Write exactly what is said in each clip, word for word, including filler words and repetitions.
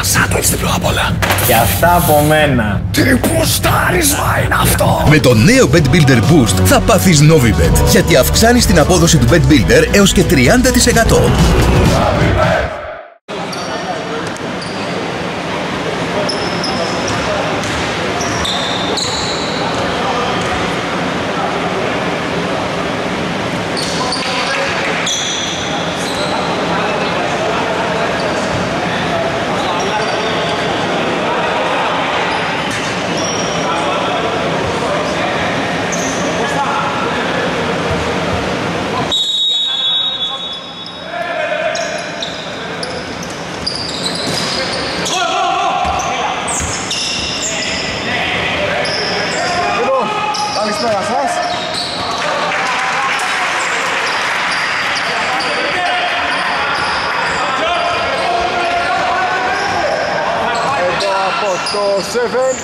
σάντουιτς διπλό απ' όλα. Και αυτά από μένα. Τι πουστάρισμα είναι αυτό! Με το νέο Bet Builder Boost θα πάθεις Novibet, γιατί αυξάνεις την απόδοση του Bet Builder έως και τριάντα τοις εκατό. Το seven.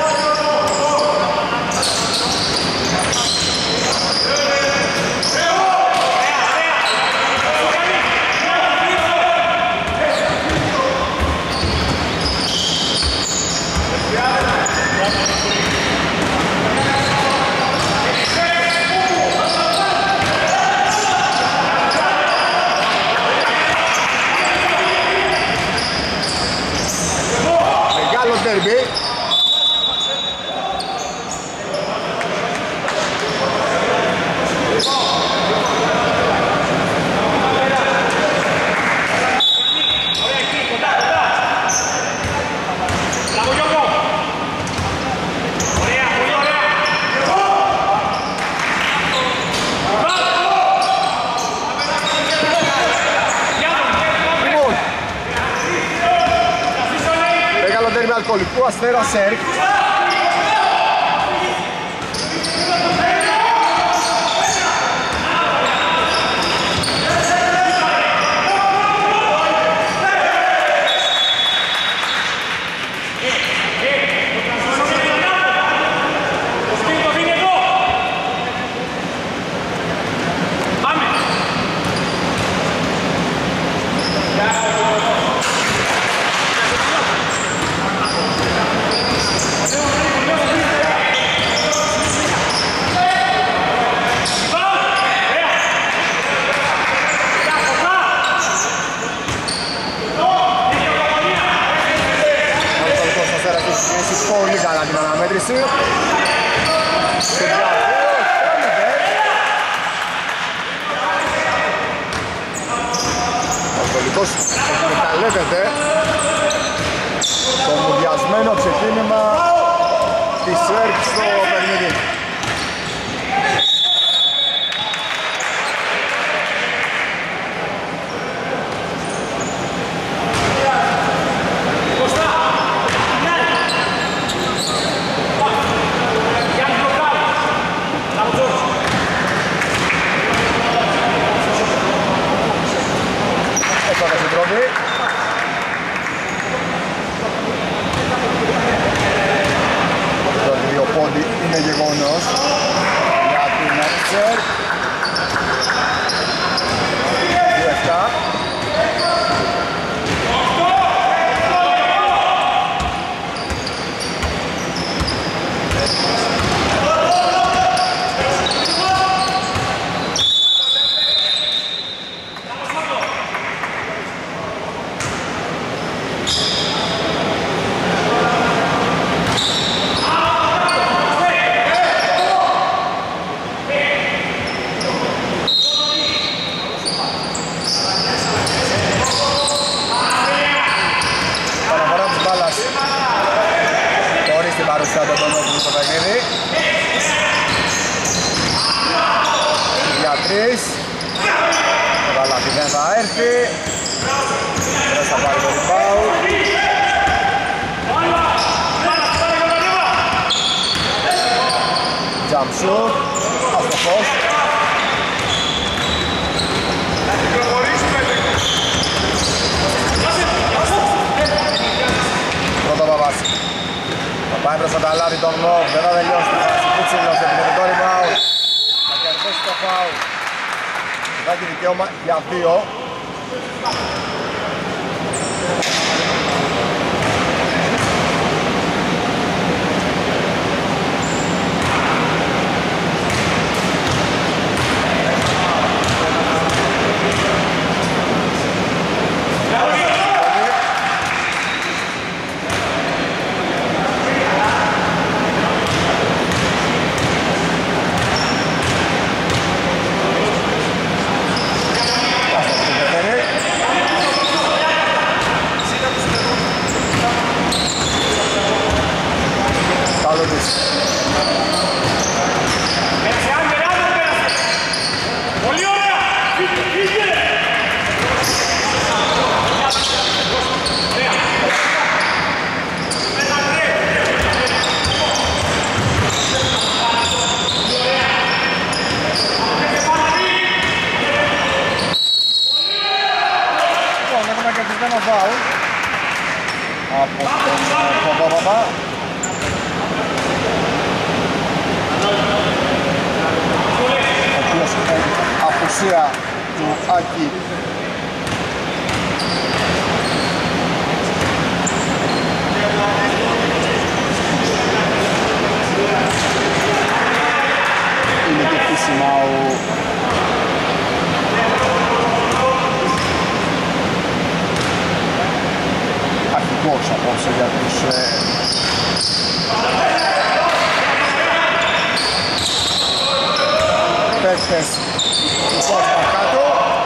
Μεγάλο ντέρμπι. Αλκοολικού Αστέρα Σέρκ. Πολύ καλά την αναμέτρηση. Ο Αλκοολικός εκμεταλλεύεται το μουδιασμένο ξεκίνημα της ΣΕΡΚ στο παιχνίδι. Το τριοπόντι είναι γεγονός για την Άξερ. δύο επτά. Για τρεις. Το καλάθι δεν θα έρθει. Δεν θα πάρει το rebound. Jump shoot. Αστοχός. Πρώτο Παπάς. Θα πάει προς το καλάθι τον Νόβ. Δεν θα τελειώσει. Θα Κουτσίλος επιθετικό rebound. Θα κερδίσει το φάουλ. Θα έχει δικαίωμα για δύο. ένα βάουλ από τον Παπαπαπα. Ο οποίος είναι απουσία του Άκη. Είναι και επίσημα ο αρχηγός απόψε για τους ε... παίκτες του Κόσμα κάτω.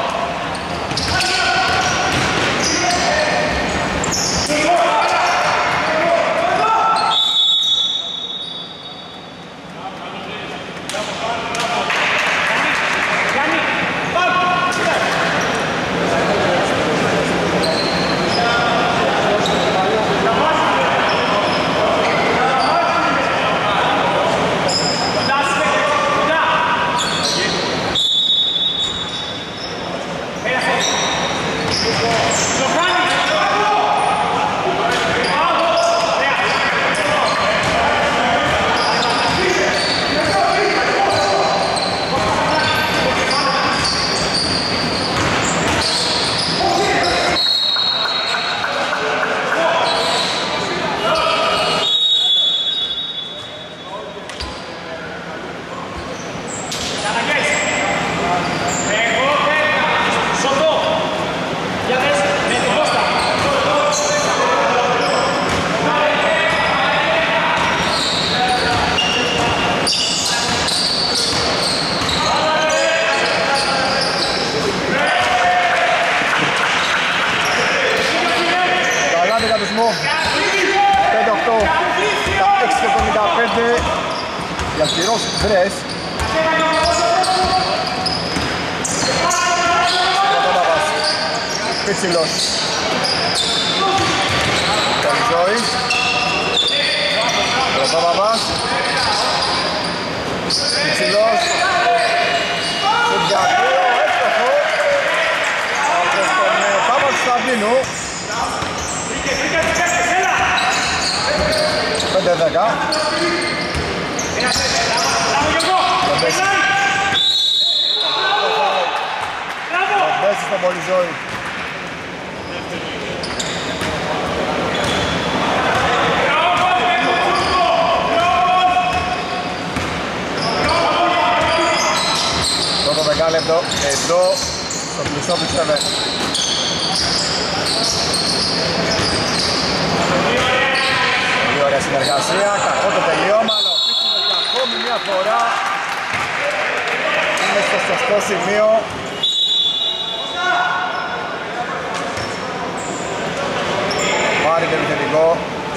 πέντε οκτώ, έξι εβδομήντα πέντε για Κυρός Βρες. Πίτσιλος Καλυζόης Πρωτόπαπας Πίτσιλος Σουντιακρίο έστοχο από τον Πάπα Κωνσταντίνου. πέντε δέκα. Μπέση στον Πολυζόη. Πρώτο δεκάλεπτο εδώ στο πλησό πιστεύε. Πολύ ωραία συνεργασία, κακό το τελειώμα, αλλά ο Πίτσινος για ακόμη μια φορά είναι στο σωστό σημείο. Πάρει το επιθετικό.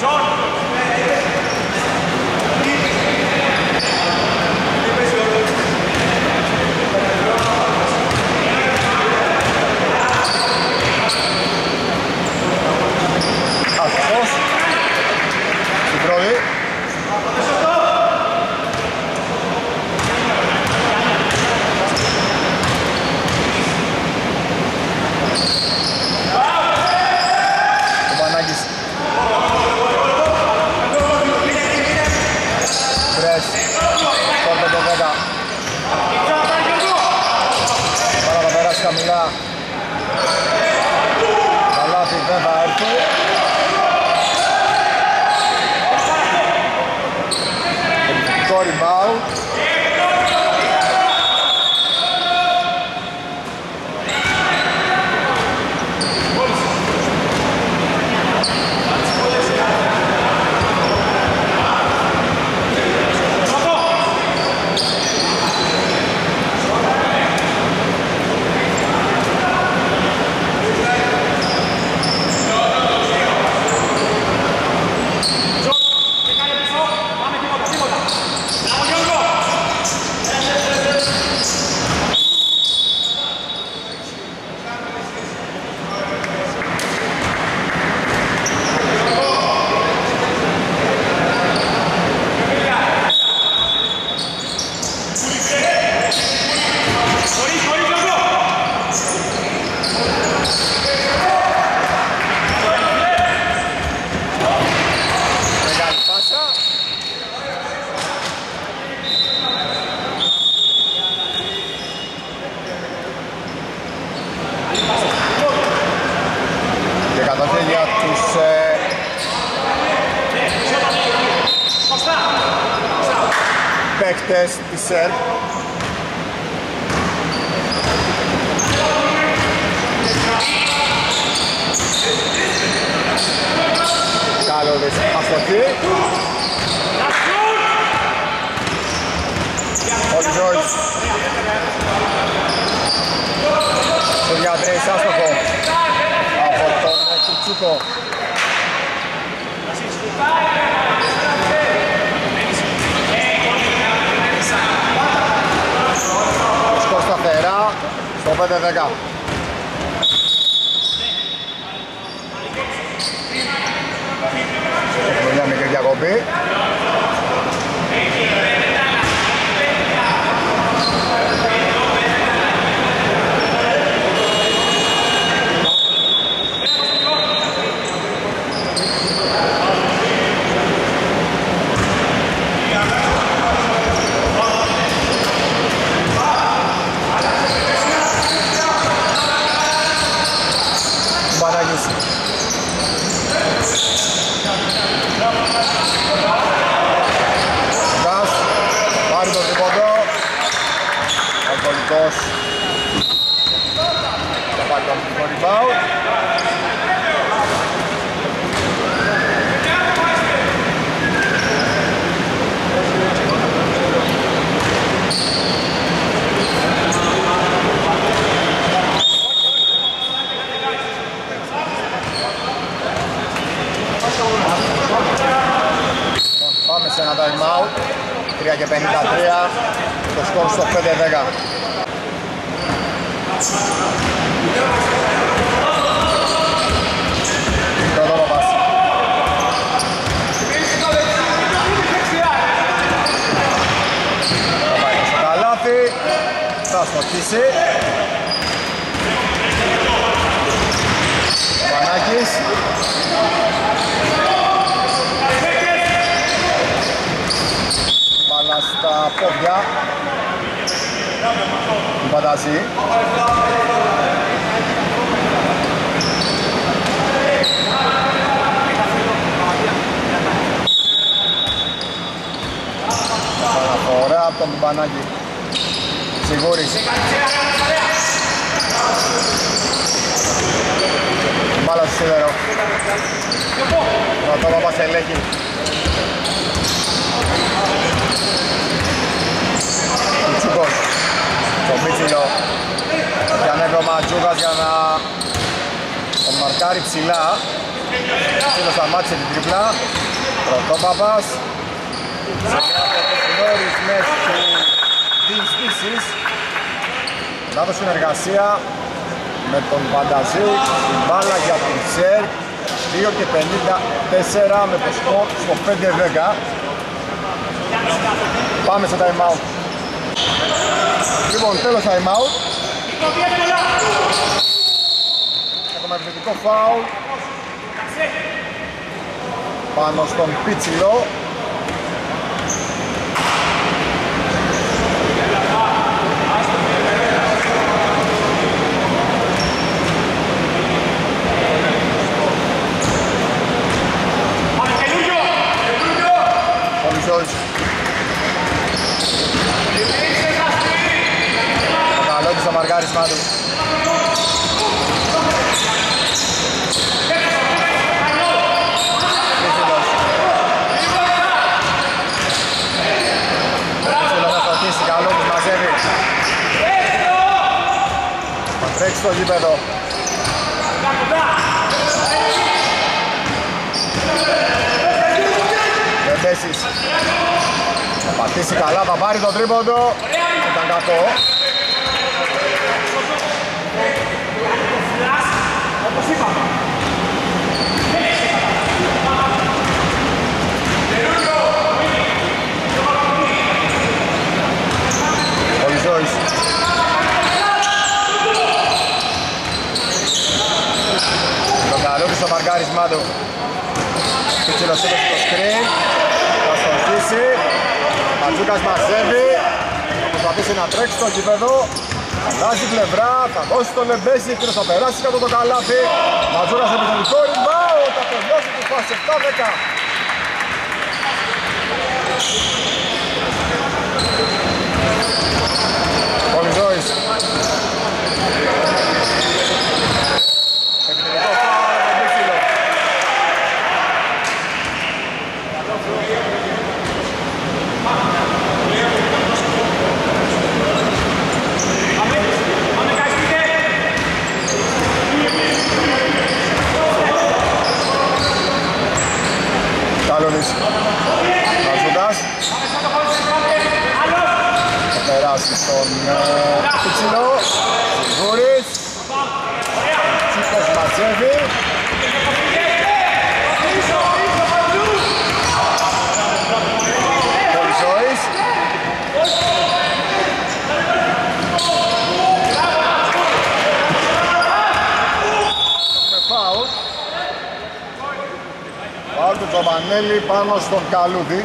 Αστός στην πρώτη. τα χέρια τους ε, παίκτες της ΣΕΡ. Καλώδης αστοχή. Ο Τζόις στο διατρέεις άστοχο από τον Κουτσούκο. Σκορ σταθερά στο πέντε δέκα. Έχουμε μια μικρή διακοπή. Θα πάρει το αμυντικό rebound. Πάμε σε ένα time out. τρία και πενήντα τρία. Το σκορ στο πέντε δέκα. Πρωτόπαπας. Θα πάει στο καλάθι. Θα στοχίσει. Πανάκης. Μπάλα στα πόδια του Πανταζή. Παραφορά από τον Μπανάκη. Σιγούρης. Μπάλα στο σίδερο. Πρωτόπαπας ελέγχει. Κουτσούκος. Το Μίτσιλο. Διανέβει ο Ματζούκας για να τον μαρκάρει ψηλά. Μίτσιλο σταμάτησε την τριπλά. Πρωτόπαπας. Σε μια από τις γνωρισμές του Dean Species. Λάθος συνεργασία με τον Πανταζή. Η μπάλα για την ΣΕΡ. δύο και πενήντα τέσσερα με το σκορ στο πέντε δέκα. Πάμε στο time out. Λοιπόν, τέλος time out. Έχουμε επιθετικό φάουλ πάνω στον Πίτσιλο. Ο Μισός. Το καλό της στο μαρκάρισμά του. Θα τρέξει στο γήπεδο. Βεντέσης. Θα πατήσει καλά, θα πάρει το τρίποντο. Ήταν κακό. Ο Ιζόης. Το καλό του στο μαρκάρισμά του. Πιτσίλος έδωσε το screen. Θα στοχίσει. Ματζούκας μαζεύει. Θα προσπαθήσει να τρέξει στο γήπεδο. αλλάζει πλευρά, θα δώσει το Λεμπέζι, εκείνος θα περάσει κάτω το καλάθι. Ματζούρας επιθετικό rebound, θα τελειώσει τη φάση επτά δέκα. Πολυζώης. Επιθετικό φάουλ από τον Μπίξιλο. Καλονής. Μαζούκας. Θα περάσει στον Πίτσιλο. Σιγούρης. Τσίπος μαζεύει. Πολυζώης. Με φάουλ. Φάουλ του Τζοβανέλη πάνω στον Καλούδη.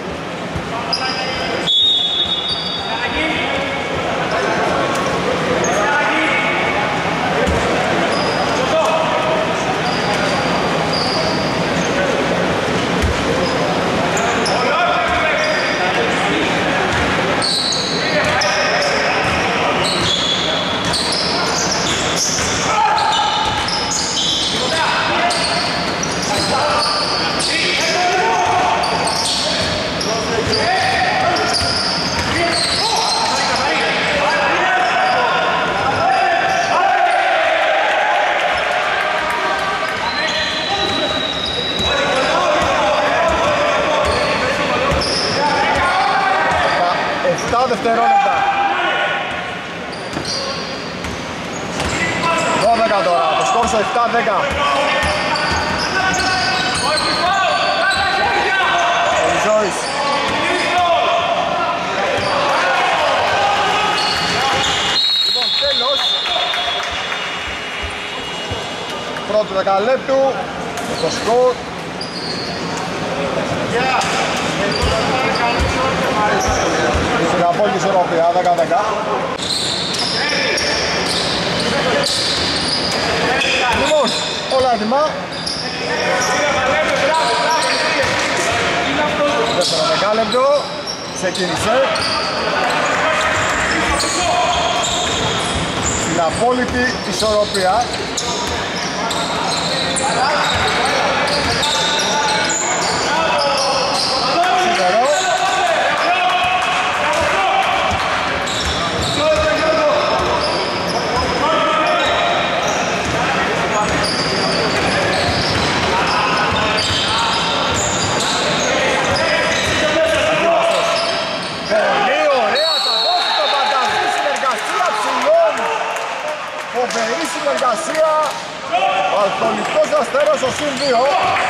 Δευτερόλεπτα. δώδεκα τώρα, το σκορ στο επτά δέκα. Πολυζώης. Λοιπόν, τέλος. Πρώτο δεκαλέπτου, το σκορ. Στην απόλυτη ισορροπία, δέκα δέκα. Λοιπόν, όλα έτοιμα. Δεύτερο δεκάλεπτο, ξεκίνησε. Στην απόλυτη ισορροπία. Συνεργασία, ο Αλφονικός Αστέρας ο συν δύο.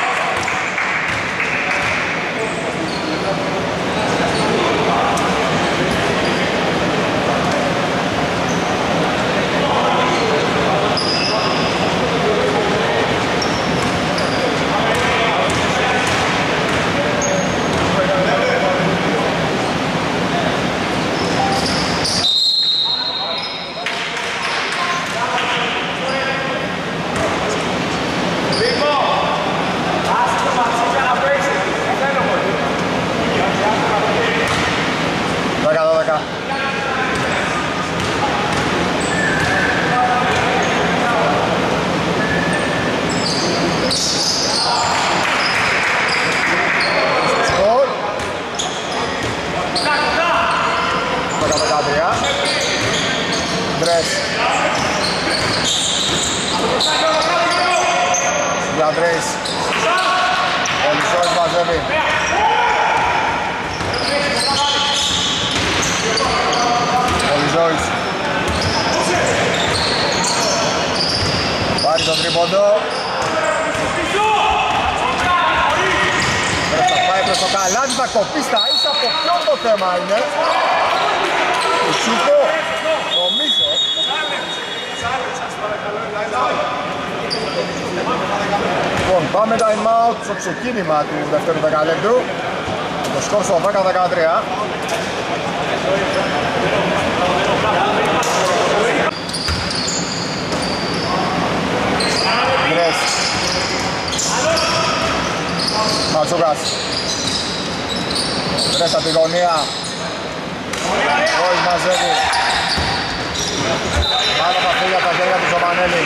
Αντρέης. Πολυζώης μαζεύει. Πολυζώης. Πάρει τον τρίποντο. Πρέπει να πάει προς το καλάθι, θα κοπεί στα ίσα. Από ποιον το θέμα είναι? Το Τσούκο. Νομίζω. Λοιπόν, πάμε time out στο ξεκίνημα του δεύτερου δεκαλέπτου. Το σκορ στο δέκα δεκατρία. Ματζούκας. Τρες από τη γωνία. Ρόης μαζεύει. Άλλο θα φύγει από τα χέρια του Ζωμανέλη.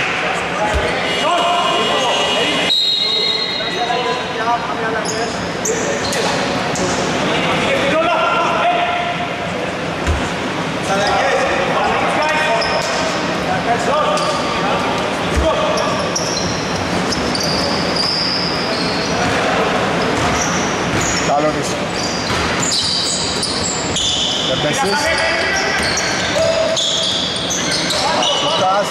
Καλώδης. Δερπέσης. Ματσούκας.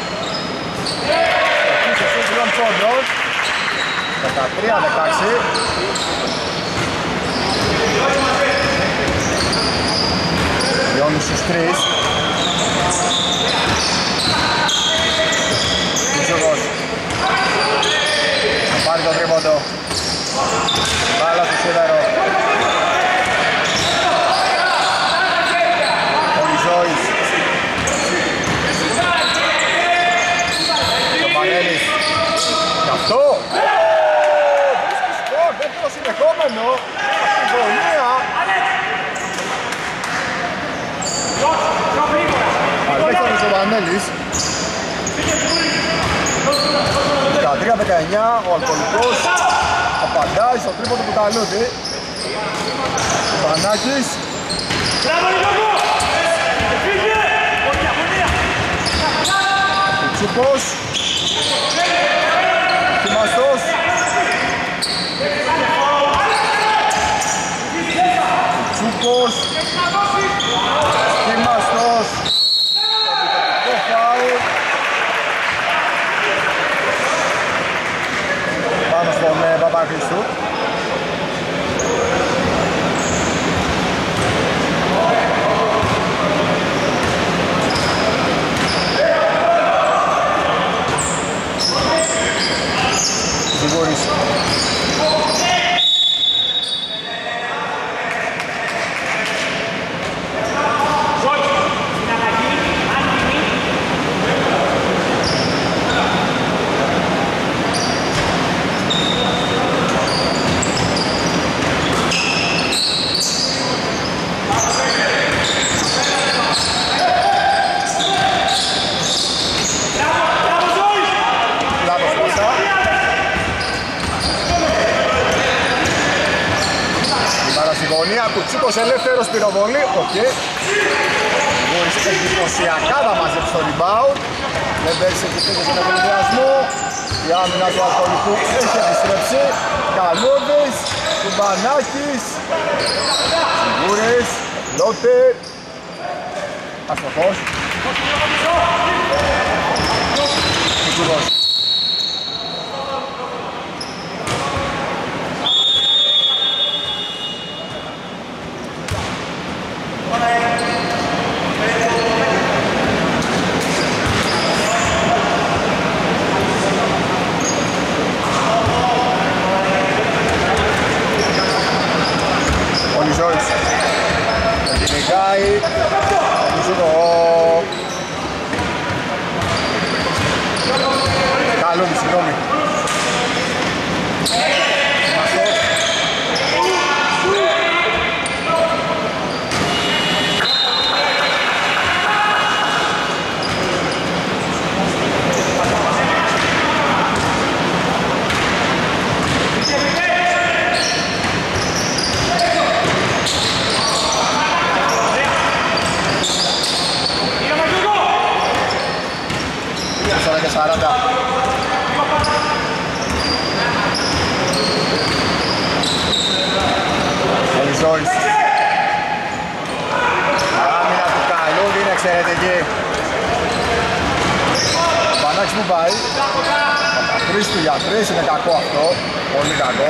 Εκεί σε σύγκριον πόντων. δεκατρία δεκαέξι. Λιώνει στους τρεις. Κουτσούκος. Θα πάρει το τρίποντο. Μπάλα του Σίδερο. Πολυζώης. Το Πανέλης. Γι' αυτό. Βρίσκει σκορ, δεύτερο συνεχόμενο. Στη γωνία. Αλέξανδρος ο Πανέλης. δεκατρία δεκαεννιά, ο Αλκοολικός απαντάει στο τρίποντο του Καλούδη. Πανάκης. Κουτσούκος. Χιμαστός. Κουτσούκος. Χιμαστός. Επιθετικό φάουλ. Πάνω στον ε, Παπαχρήστου. Ζυγούρης. Κουτσούκος ελεύθερος πυροβολή, οκ. Μπορείς εντυπωσιακά να μαζέψει το rebound. Δεν παίρνει επιθέτες με τον ενδιασμό. Η άμυνα του Αλκοολικού έχει επιστρέψει. Καλούδης, Κουμπανάκης, Σιγούρης, Λότερ. Αστοχός. Κουτσούκος. Πολυζώης. Με την Ιγάη. Καλούδη, συγγνώμη. σαράντα. Πολυζώης. Άμυνα του Καλούδη είναι εξαιρετική. Ο Πανάκης που πάει. Παπαχρήστου για τρεις, είναι κακό αυτό. Πολύ κακό.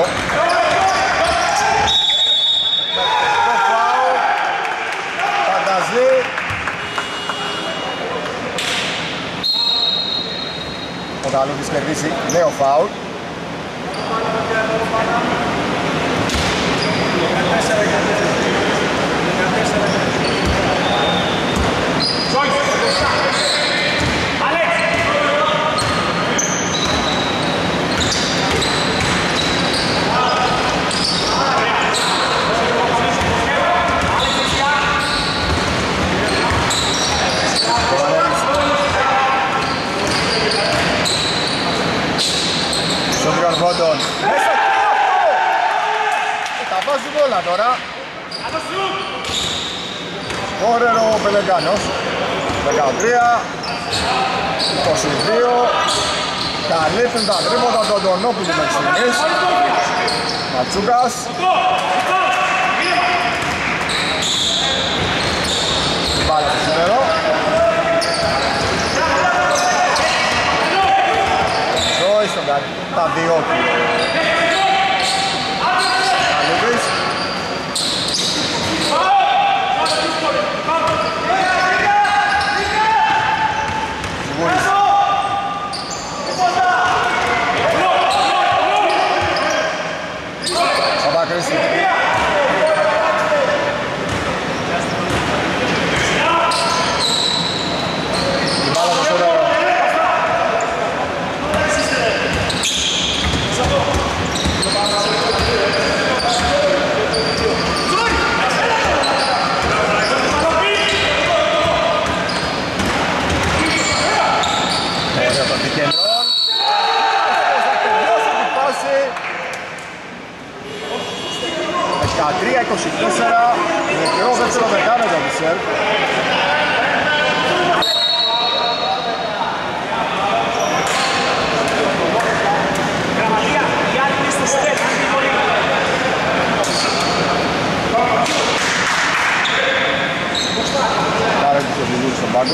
Φανταζή. Ο Καλούδης κερδίσει νέο φάουλ. Γκόντον. Μέσα τι είναι αυτό! Ε, τα βάζουν όλα τώρα. Σκόρερ ο Πελεγκάνος. δεκατρία είκοσι δύο. Καλύπτουν τα τρίποτα του Αντωνόπουλου μέχρι στιγμής. Ματσούκας. Μπάλα στο σύνολο. Ζώης στον Ταδιώτη. Καλύπτης. Ζυγούρης. Σαββάκριστη. Η μπάλα στο σύνολο. δεκατρία είκοσι τέσσερα, μικρό δεύτερο δεκάλεπτο της ΣΕΡ. Άρα και το Ζουλούρι στον πάγκο.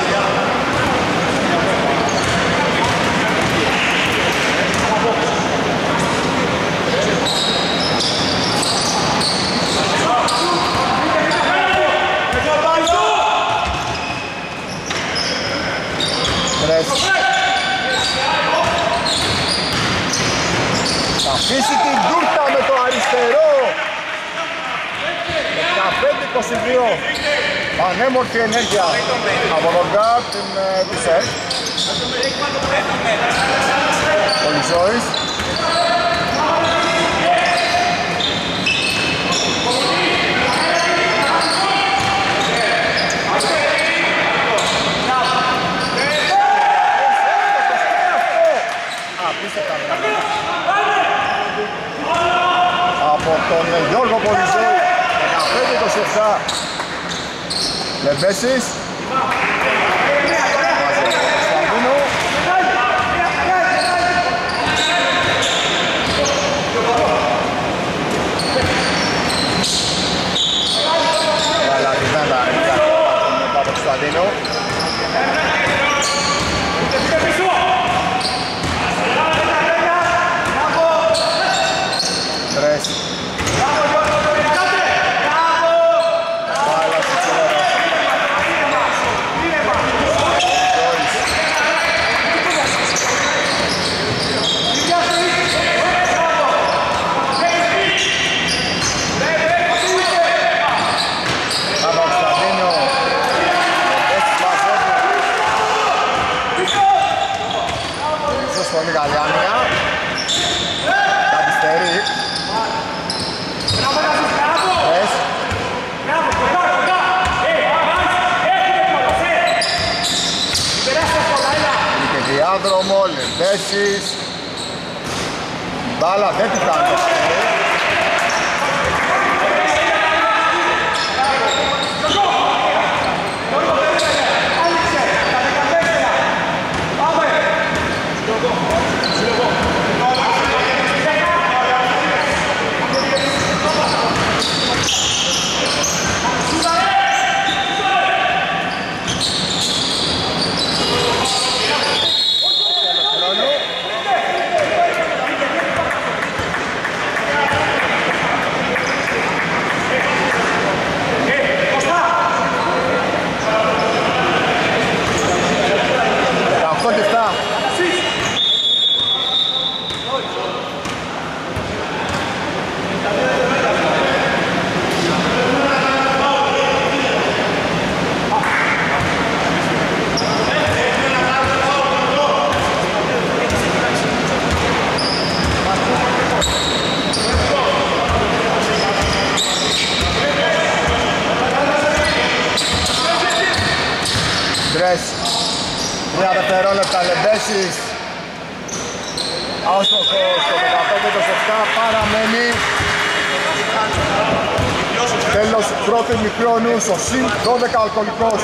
Θα αφήσει την τούρτα με το αριστερό. δεκαπέντε είκοσι δύο. Πανέμορφη ενέργεια από τον γκάρ της ΣΕΡ. Πολυσόης. Από τον Γιώργο Πολυζόη, δεκαπέντε είκοσι επτά. Λεμπέσης. Κωνσταντίνου. Καλαριδάνα μετά από Κωνσταντίνου. Τρες. Πολύ καλή άμυνα. Καθυστερεί. Πες. Και διάδρομο, Λεμπέσης. Μπάλα δεν την κάνει. Τρία δευτερόλεπτα, Λεμπέσης. Άστοχος στο δεκαπέντε είκοσι επτά, παραμένει. Τέλος πρώτου ημιχρόνου στο συν δώδεκα αλκοολικός.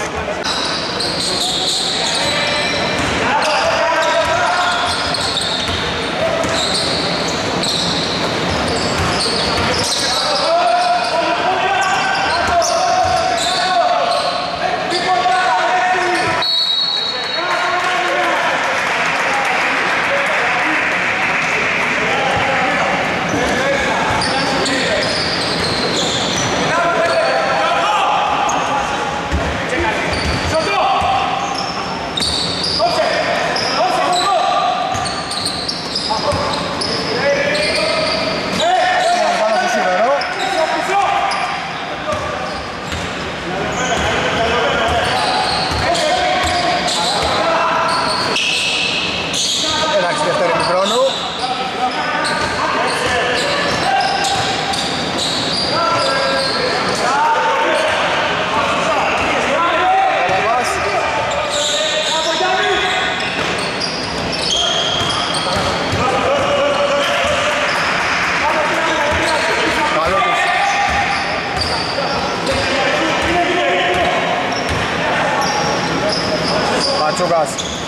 Ματσούκας.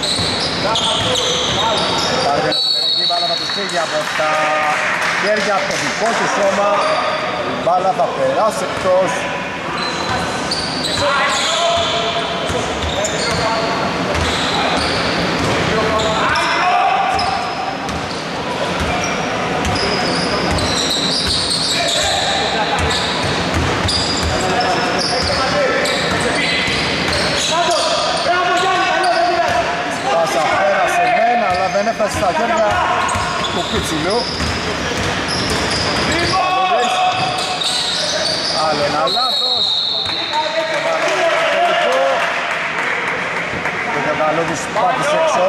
Πάρει την εσωτερική μπάλα, θα του φύγει από τα χέρια, από το δικό του σώμα. Η μπάλα θα περάσει εκτός. Δεν έφτασε στα χέρια του Πιτσιλού. Άλλο ένα λάθος. Το Κονταλούδης πάτησε έξω.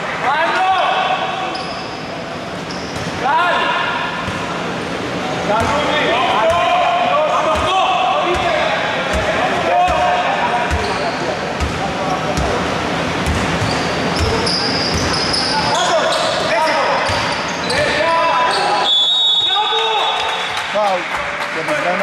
Και πισμένο.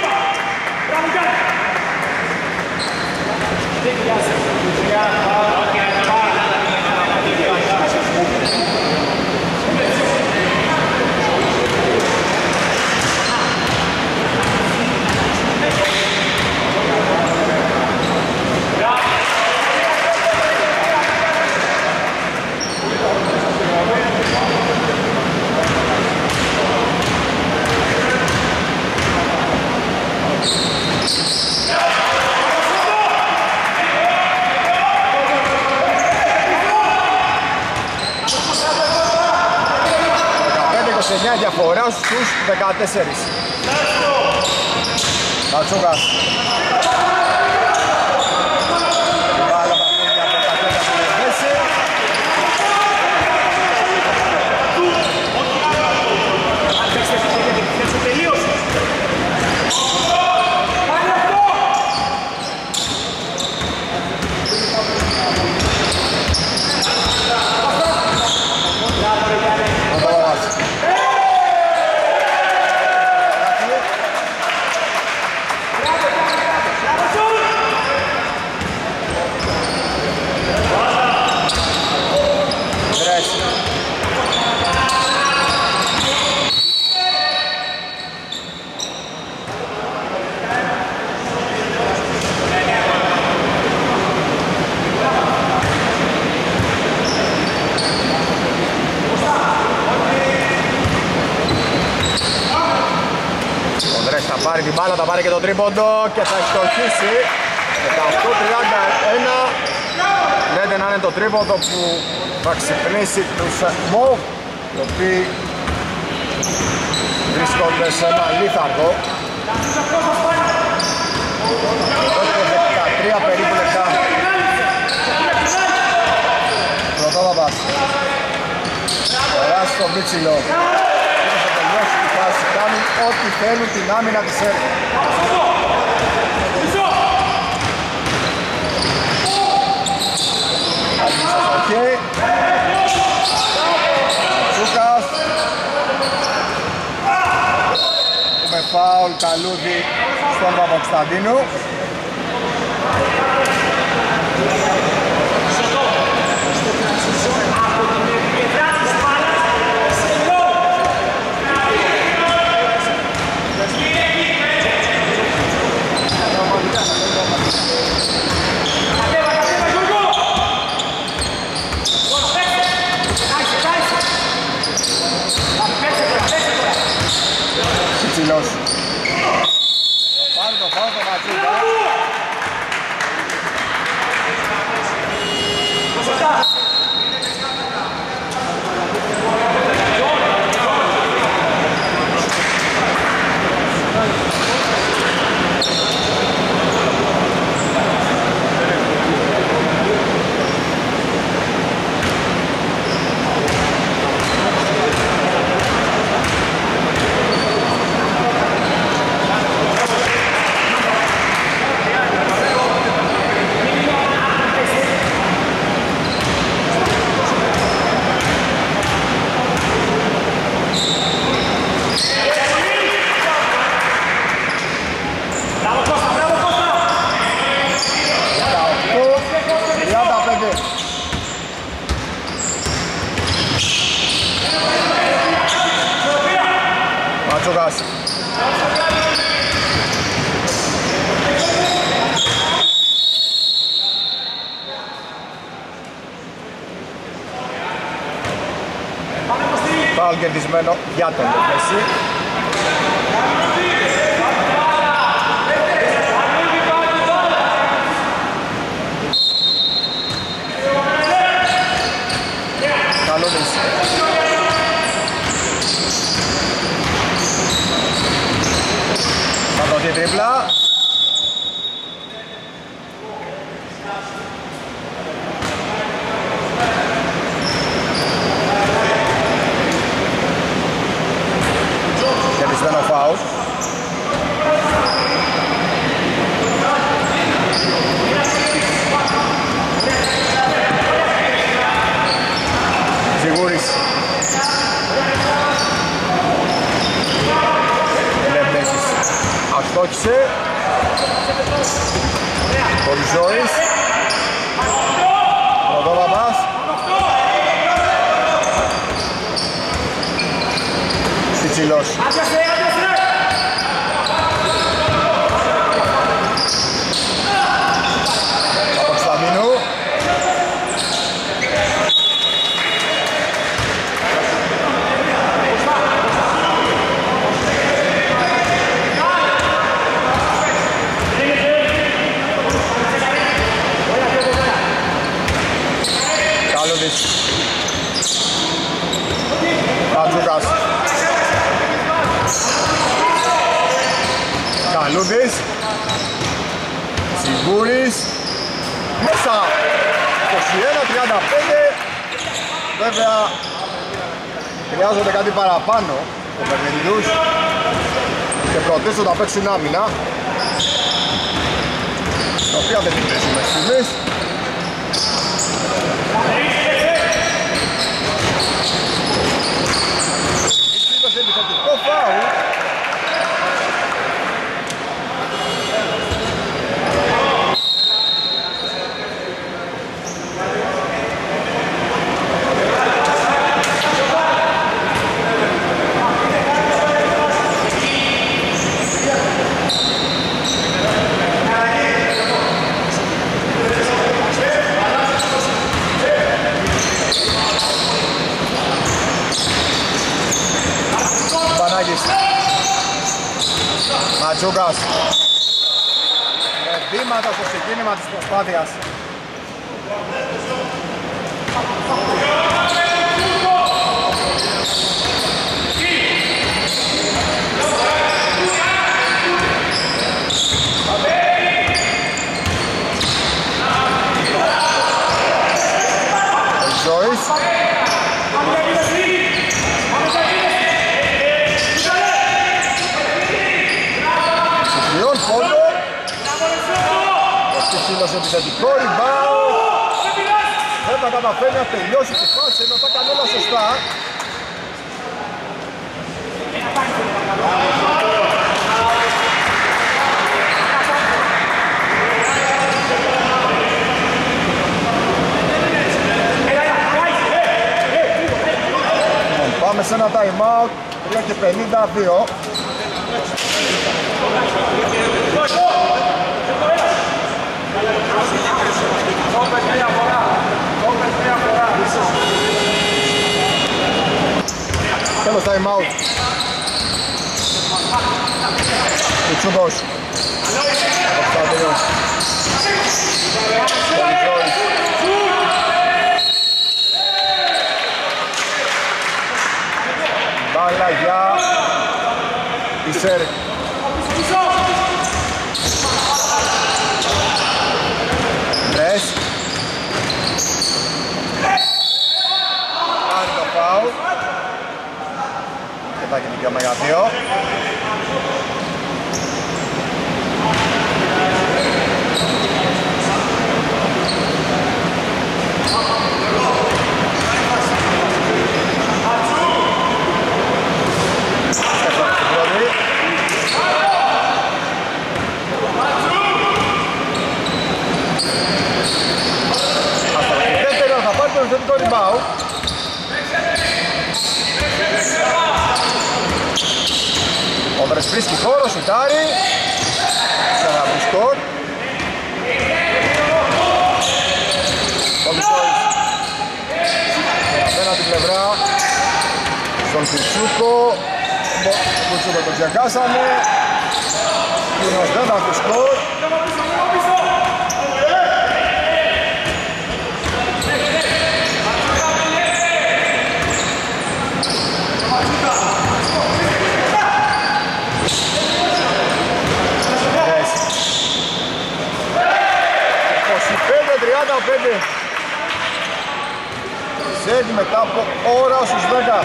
εννιά διαφορά στους δεκατέσσερις. Ματσούκας. Μπάλα παθαίνει από τα χέρια του Λεβέση. Θα πάρει την μπάλα, θα πάρει και το τρίποντο και θα στοχίσει. δεκαοκτώ τριάντα ένα. Λέτε να είναι το τρίποντο που θα ξυπνήσει τους Μοβ, οι οποίοι βρίσκονται σε ένα λίθαργο. Εδώ και δεκατρία περίπου λεπτά. Πρωτόπαπας. Περάσει τον Μίτσιλο. Κάνουν ό,τι θέλουν την άμυνα της έρθει. Άρχισε το χέρι. Τσούκα. φάουλ Καλούδη στον Παπακοσταντίνου. Σιτσιλός. Πάρει το φάουλ το Ματσούκα. Ματσούκας. Φάουλ κερδισμένο για τον Μέση. Καλούδης. Θα δοθεί τρίπλα. Κερδισμένο φάουλ. Σιγούρης. Λεμπέσης. Αστόχησε. Πολυζώης. Πρωτόπαπας. Σιτσιλός. Παπακοσταντίνου. Καλούδης. Ματζούκας. Καλούδης. Σιγούρης. Μέσα. είκοσι ένα τριάντα πέντε. Βέβαια χρειάζονται κάτι παραπάνω ο Περνελίδους και προτείνουν να παίξουν άμυνα, τα οποία δεν είναι μέχρι στιγμής. Είμαστε επιθετικό φάουλ. Ματζούκας με βήματα στο ξεκίνημα της προσπάθειας. Ζωής. Σύλλος επιθετικό rebound. Δεν θα καταφέρει να τελειώσει τη φάση ενώ θα κάνει όλα σωστά. ένα time out, τρία και πενήντα δύο. Τέλος time out. Κουτσούμπος. Κωνσταντίνος. Πολυζόρης. Μπάλα για Ισέρ. Μπρες. Κάνει το φάουλ. Και θα έχει δικαίωμα για δύο. Δεύτερο θα πάρει το θετικό rebound. Ο Βρες βρίσκει χώρο, σουτάρει. Ξαναβρει σκορ. Ο Μισόης. Απέναντι πλευρά. Στον Κουτσούκο. Κουτσούκο το ξεχάσαμε. Κούνος δεν θα βρει σκορ. τριάντα πέντε. Σέντ μετά από ώρα στους δέκα.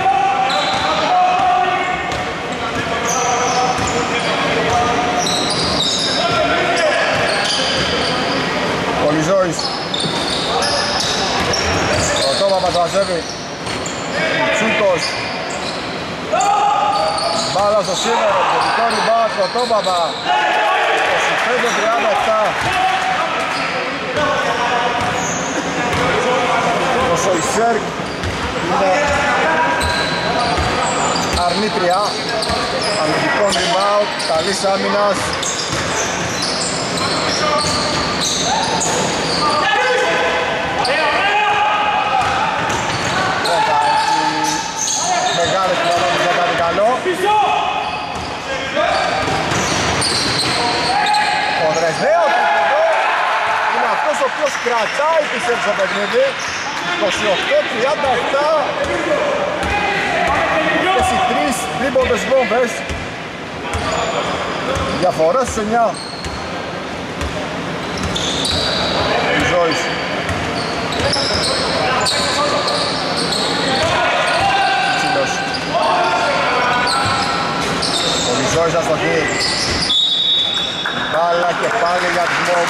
Πολυζόρης. Ο Τόμαπας μαζεύει. Τσούκος. Μπάλα στο σήμερα. Τελικό ριμπάτ ο Τόμαπα. είκοσι πέντε τριάντα επτά. Ο Ισέρκ είναι αρνήτρια αμυντικών rebound, καλής άμυνας. Δεν θα έχει μεγάλες πιθανότητες να κάνει καλό. Ο Δρεσδέος είναι αυτός ο οποίος κρατάει τη σέντ στο παιχνίδι. είκοσι οκτώ τριάντα επτά. είκοσι τρεις τρίποντες βόμβες. Διαφορά στους εννιά. Ζώης. Τσίλος. Ο Ζώης αστοχή. Μπάλα και πάλι για τους Μόμπ.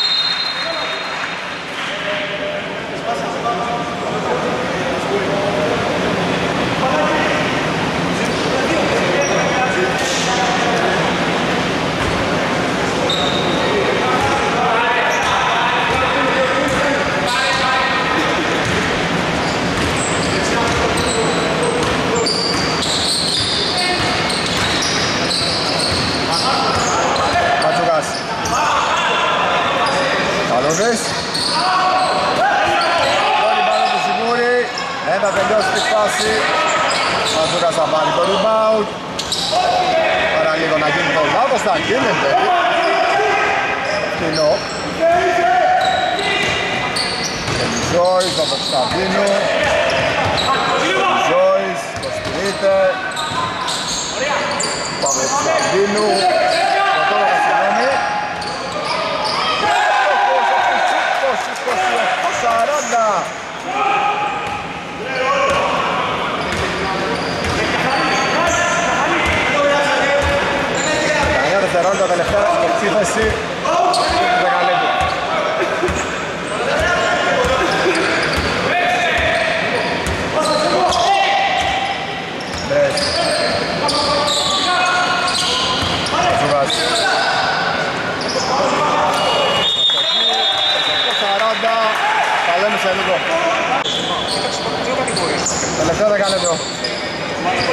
Καλούδης. Όλη πάνω του Σιμούρη. Ένα τελειώσει τη φάση. Ματζούκας θα πάρει το rebound. Παρά λίγο να γίνει το λάθος, θα γίνεται. Φτηνό. Ζώης, ο Κωνσταντίνου. Ζώης, το στηρείται. Πάμε Κωνσταντίνου. Το τώρα θα συγγνώμη. είκοσι οκτώ σαράντα. Κανένα δευτερόλεπτα τελευταία επίθεση του Μεγαλέντου. Μπρες. Ζουγάς. σαράντα. Θα λέμε σε λίγο. Τελευταία δεκάλεπτο.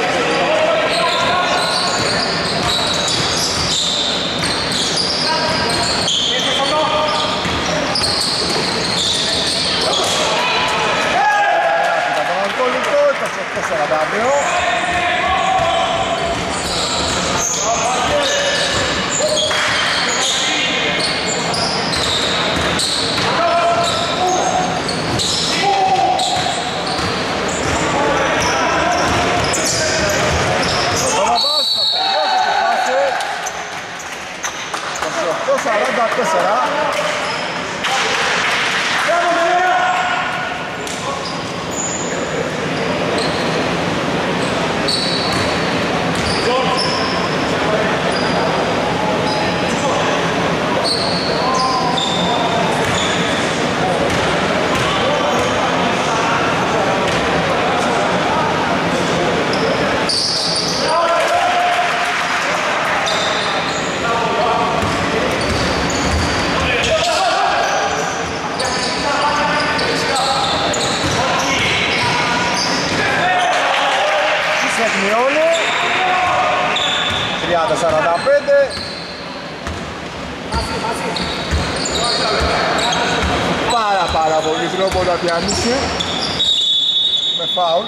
τριάντα σαράντα πέντε. Πάρα πάρα πολύ τρόπο να πιανίσει με φάουλ.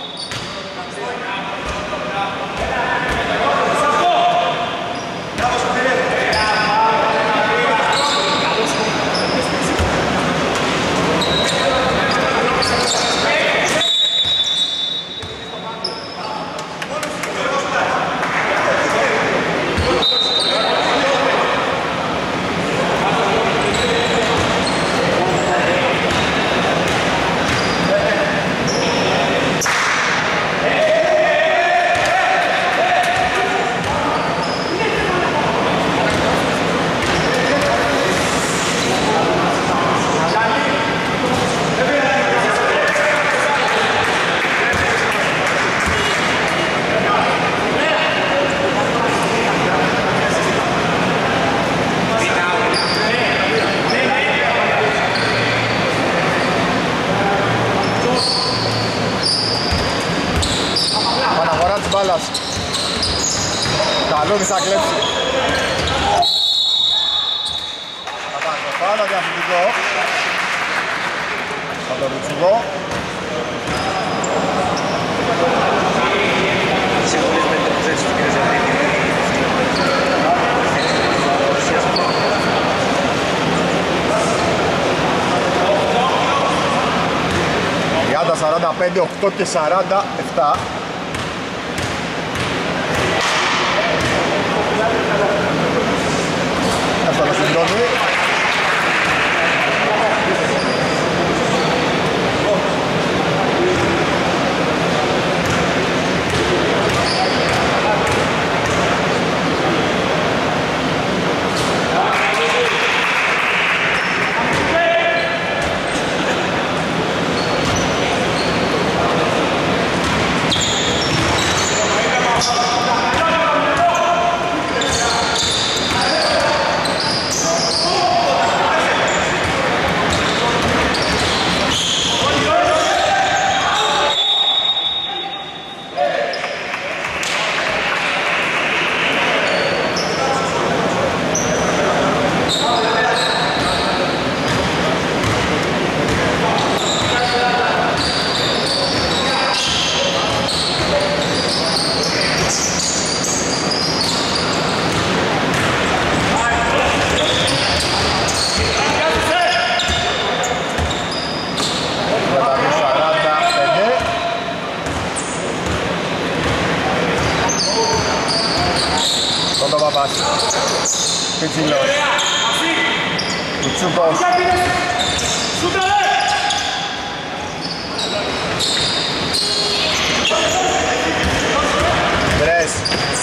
Καλώδης θα κλέψει. Θα κάνει το πάνω διαφορετικό. Θα το ριτσουγώ. τριάντα σαράντα πέντε, οκτώ και σαράντα επτά. Αυτό το συμπλώνει. Πιτσίλος Κουτσούκος Ντρες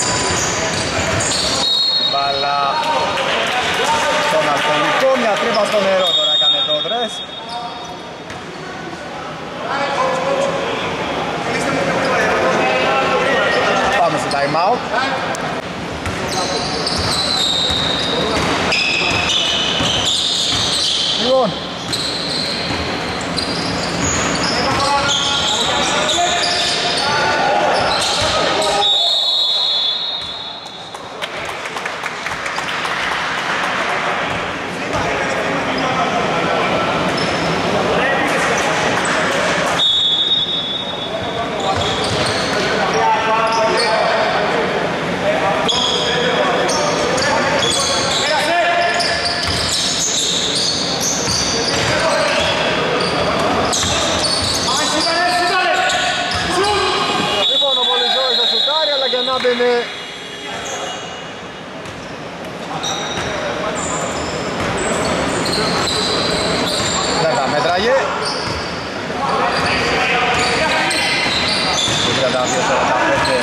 μπάλα στον αλκοολικό, μια τρύπα στο νερό τώρα έκανε το Ντρες. Πάμε σε time out. Λοιπόν, δεν θα μέτραγε. τριάντα δύο σαράντα πέντε.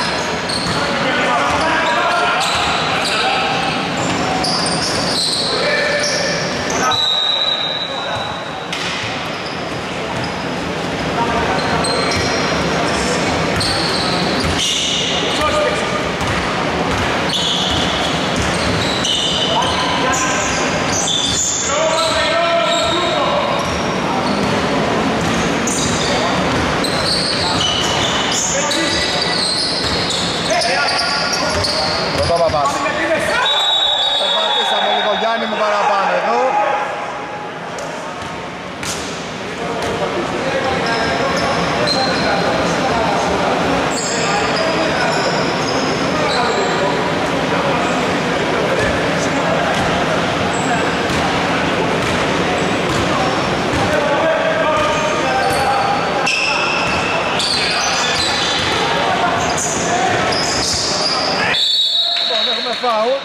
φάουλ.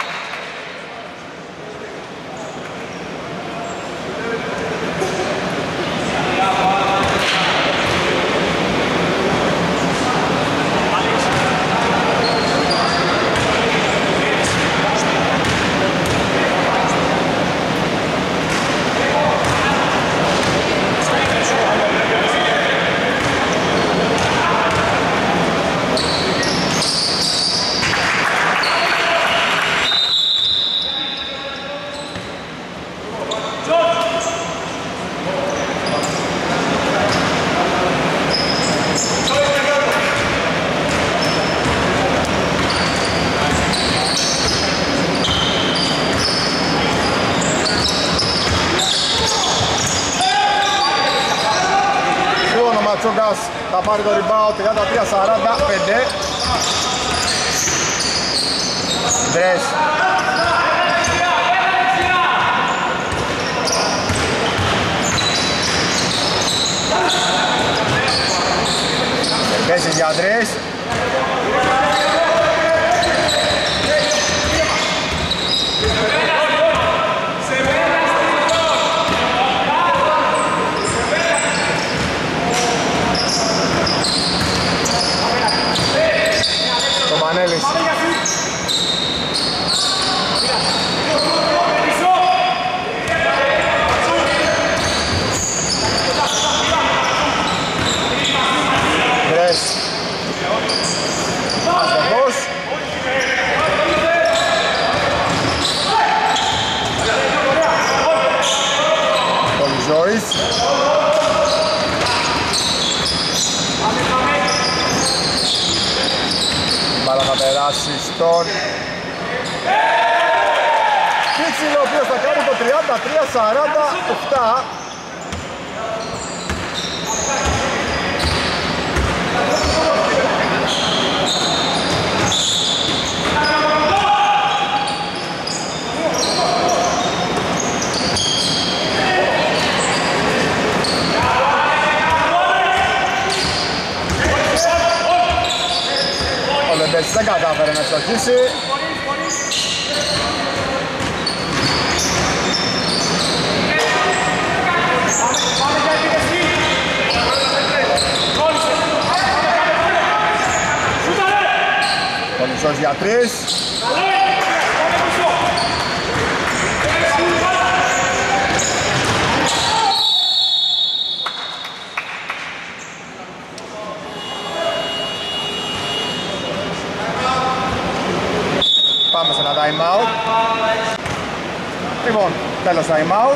Τσόγκας θα πάρει το rebound τριάντα τρία σαράντα πέντε. Βρες. Πέσεις για Ανδρέας. Το Μανέλης. Βρες. Αστοχός. Πολυζώης. Μπάλα θα περάσει στον Κίτσιλο, ο οποίος θα κάνει το τριάντα τρία σαράντα επτά. Ο Λεμπέτς δεν κατάφερε να στοχίσει. Πολυσός για τρεις. Πάμε σε ένα time out. Λοιπόν, τέλος time out.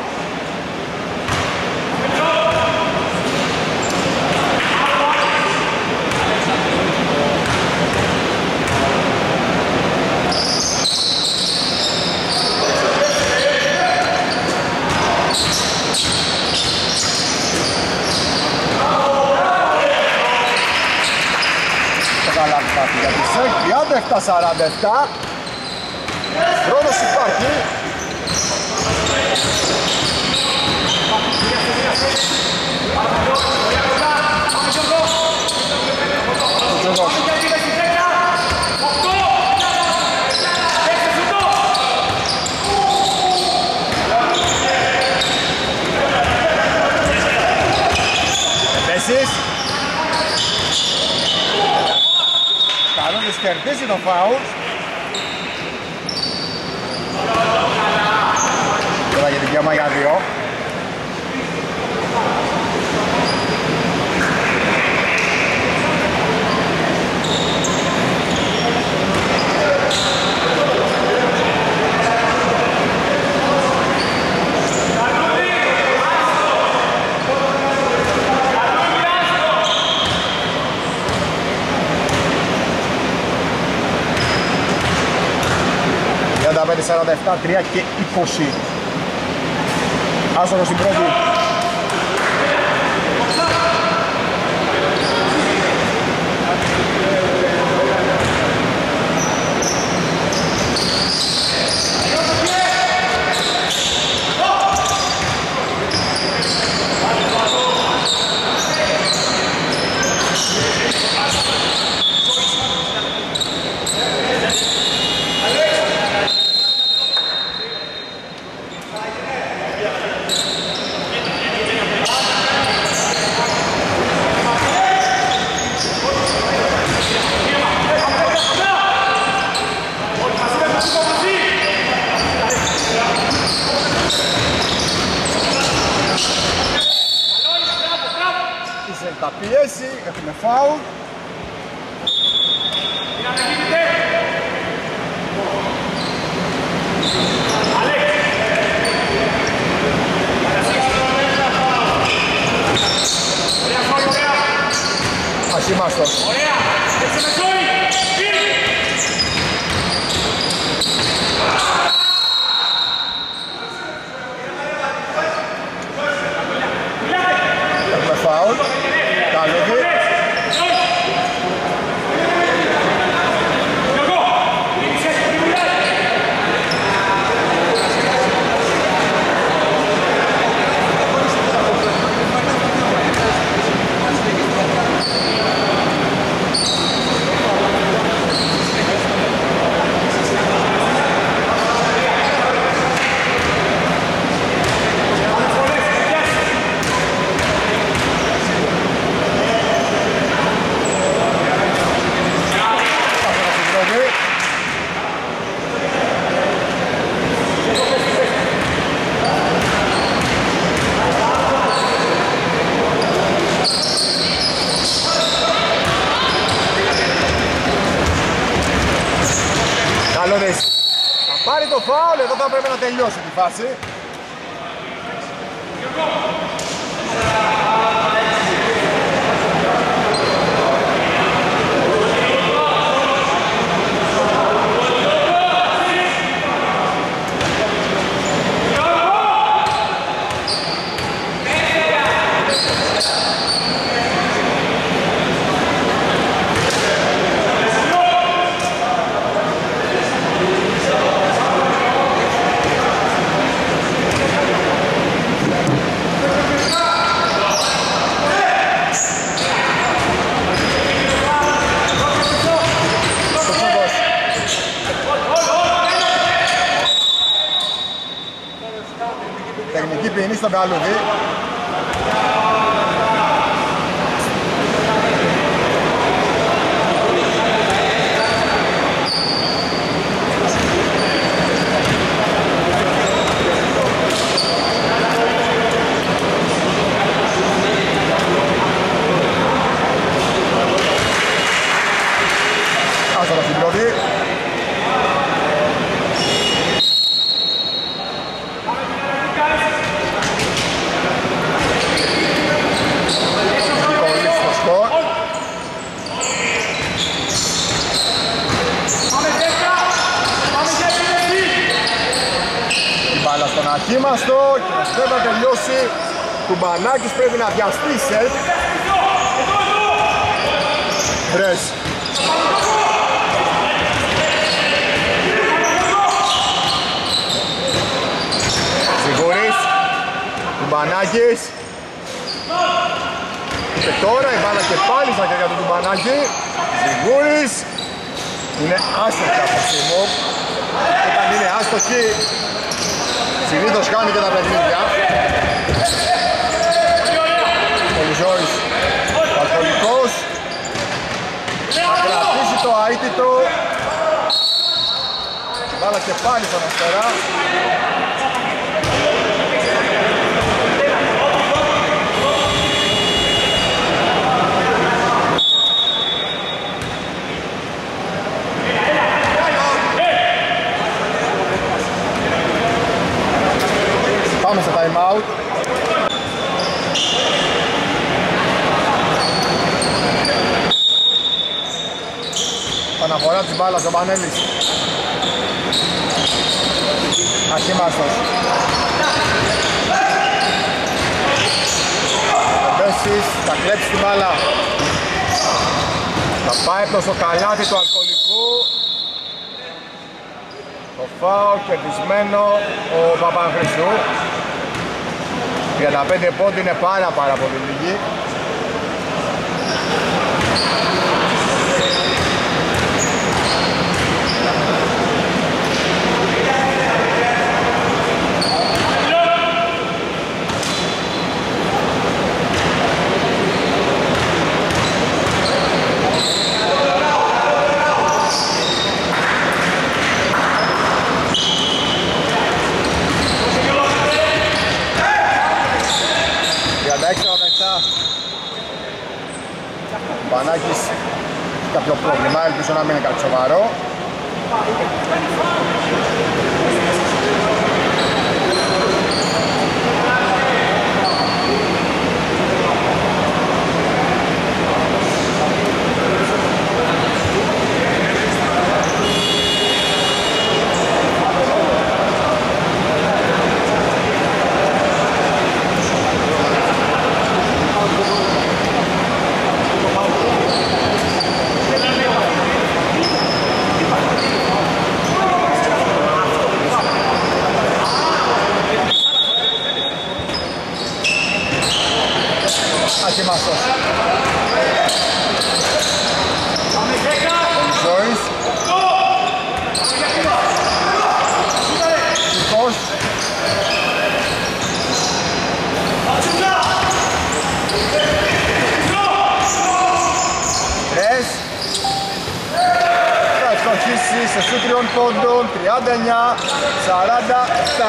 Για τη ΣΕΚ τριάντα επτά σαράντα επτά. Χρόνος υπάρχει. Επίσης Καρόνης κερδίζει το φάουλ. Τώρα για την πιάμα για δύο. τριάντα πέντε σαράντα επτά, τρία και είκοσι. Άσοχος στην πρώτη. τα πιέσει, έχουμε φάουλ. Ασήμαστος. Έχουμε φάουλ. Καλώδη. Θα πάρει το φάουλ, εδώ θα πρέπει να τελειώσει τη φάση. Τεχνική ποινή στον Καλούδη. Άστα το συμπλώδη. Στον Αχήμαστο και δεν θα τελειώσει. Κουμπανάκης πρέπει να βιαστεί σετ. Βρες. Σιγούρης. Κουμπανάκης. Και τώρα η μπάλα και πάλι στα χέρια του Κουμπανάκη. Σιγούρης. Είναι άστοχη από σημείο. Όταν είναι άστοχη συνήθως κάνει και τα παιχνίδια. Ο Λιζόρης, ο Αλκοολικός, θα κρατήσει το αίτητο. Βάλα και πάλι στον Αστέρα. Πάμε σε time out. Παναφορά της μπάλας ο Πανέλης. Αχήμαστος. Ο Μπέσης θα κλέψει την μπάλα. Θα πάει προς το καλάτι του Αλκοολικού. Το φάουλ κερδισμένο ο Παπαγχρυσού. τριάντα πέντε πόντοι είναι πάρα πάρα πολύ λίγοι. τριάντα έξι σαράντα επτά. κάποιο πρόβλημα, ελπίζω να μην είναι κάτι σοβαρό. Αχιμαστός. Ζωής. Σηκώς. Ρες. Θα ευστοχίσει σε σου τριών πόντων, τριάντα εννιά σαράντα επτά.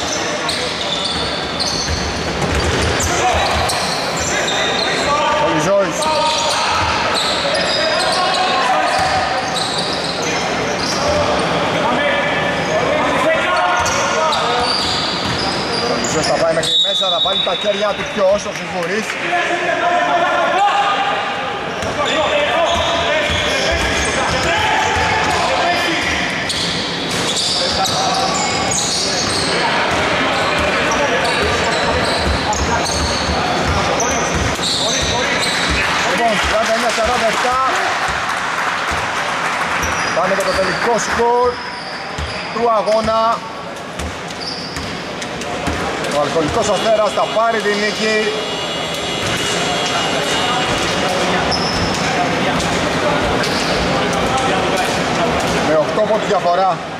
Ζωής. Ζωής θα πάει μέχρι μέσα, θα βάλει τα χέρια του πιο όσο μπορείς. τριάντα εννιά σαράντα επτά. Πάνε για το τελικό σκορ του αγώνα. Ο Αλκοολικός Αστέρας θα πάρει την νίκη. Με οκτώ πόντους διαφορά.